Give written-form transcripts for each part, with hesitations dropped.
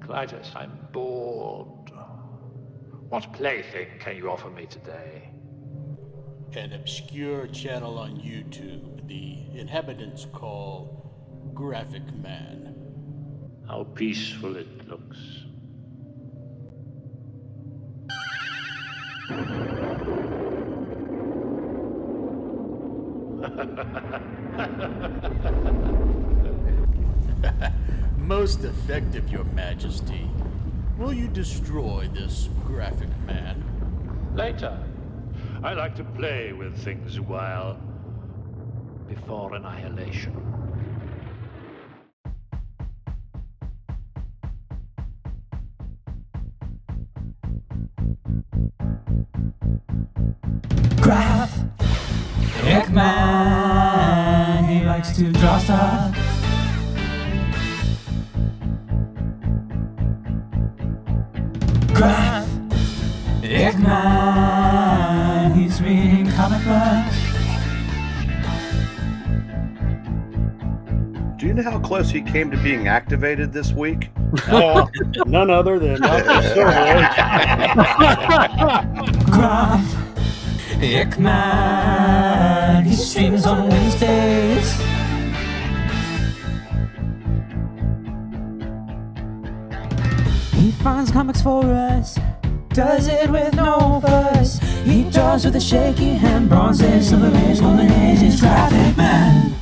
Clytus, I'm bored. What plaything can you offer me today? An obscure channel on YouTube the inhabitants call Graphic Man. How peaceful it looks. Most effective, Your Majesty. Will you destroy this Graphic Man? Later. I like to play with things a while before annihilation. Graphic Man, he likes to draw stuff. Graphic Man, he's reading comic books. Do you know how close he came to being activated this week? None other than Graphic Man, he streams on Wednesdays. He finds comics for us, does it with no fuss. He draws with a shaky hand, Bronze Age, Silver Age, Golden Age. He's Graphic Man.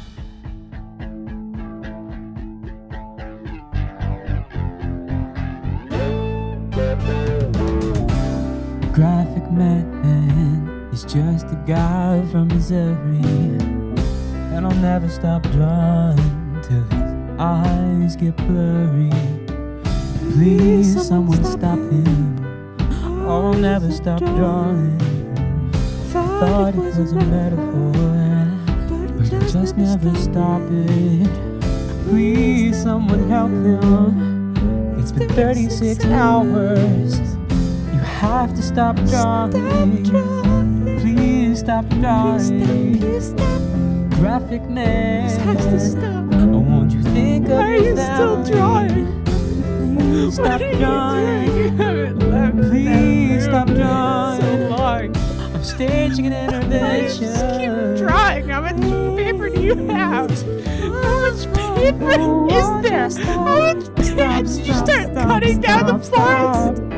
Graphic Man is just a guy from Missouri, and I'll never stop drawing till his eyes get blurry. Please, someone stop him, or I'll never stop drawing. Thought it was a metaphor, but I just never stop it. Please, someone help him. It's been 36 hours. You have to stop drawing. Please stop drawing. Graphic Man, oh, won't you think of Why are you still drawing? Please stop drawing. Please stop drawing. So long. I'm staging an intervention. Just keep drawing. How much paper do you have? How much paper is there? How much paper? Did you start cutting down the forest?